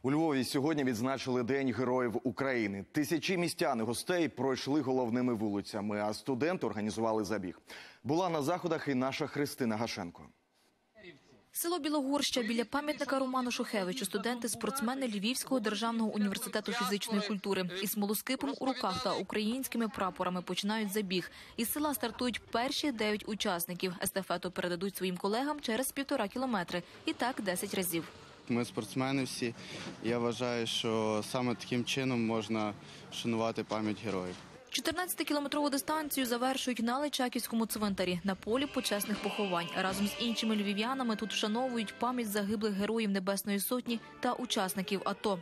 У Львові сьогодні відзначили День Героїв України. Тисячі містян і гостей пройшли головними вулицями, а студенти організували забіг. Була на заходах і наша Христина Гашенко. Село Білогорща біля пам'ятника Роману Шухевичу студенти-спортсмени Львівського державного університету фізичної культури із смолоскипом у руках та українськими прапорами починають забіг. Із села стартують перші 9 учасників. Естафету передадуть своїм колегам через 1,5 кілометри. І так 10 разів. Ми спортсмени всі. Я вважаю, що саме таким чином можна вшанувати пам'ять героїв. 14-кілометрову дистанцію завершують на Личаківському цвинтарі, на полі почесних поховань. Разом з іншими львів'янами тут вшановують пам'ять загиблих героїв Небесної Сотні та учасників АТО.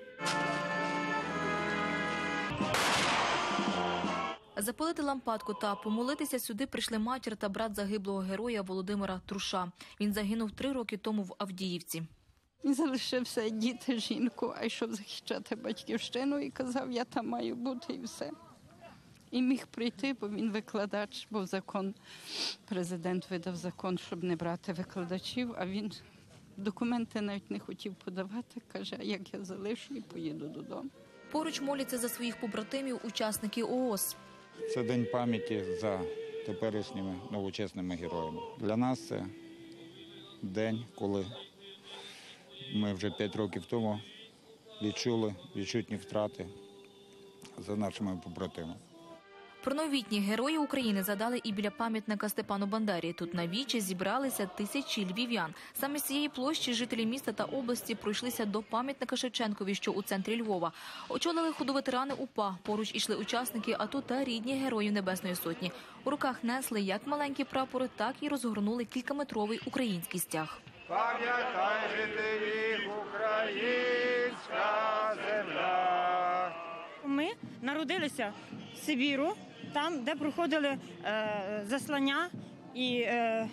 Запалити лампадку та помолитися сюди прийшли матір та брат загиблого героя Володимира Труша. Він загинув 3 роки тому в Авдіївці. Він залишився діти, жінку, а йшов захищати батьківщину і казав, я там маю бути і все. І міг прийти, бо він викладач, був закон, президент видав закон, щоб не брати викладачів, а він документи навіть не хотів подавати, каже, а як я залишу і поїду додому. Поруч моляться за своїх побратимів учасники ООС. Це день пам'яті за теперішніми новочесними героями. Для нас це день, коли ми вже 5 років тому відчули відчутні втрати за нашими побратимами. Про новітні герої України задали і біля пам'ятника Степану Бандері. Тут на вічі зібралися тисячі львів'ян. Саме з цієї площі жителі міста та області пройшлися до пам'ятника Шевченкові, що у центрі Львова. Очолили ходу ветерани УПА. Поруч ішли учасники АТО та рідні героїв Небесної Сотні. У руках несли як маленькі прапори, так і розгорнули кількаметровий український стяг. Пам'ятай жителів, українська земля. Ми народилися в Сибіру, там, де проходили заслання і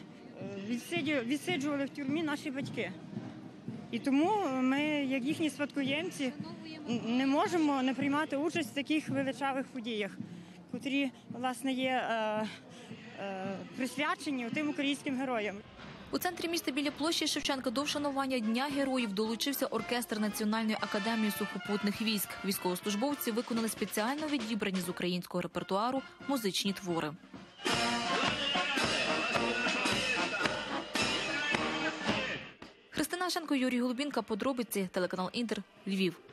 відсиджували в тюрмі наші батьки. І тому ми, як їхні спадкоємці, не можемо не приймати участь в таких величавих подіях, котрі, власне, є присвячені тим українським героям. У центрі міста біля площі Шевченка до вшанування Дня героїв долучився оркестр Національної академії сухопутних військ. Військовослужбовці виконали спеціально відібрані з українського репертуару музичні твори. Христина Гашенко, Юрій Голубінка, подробиці, телеканал Інтер, Львів.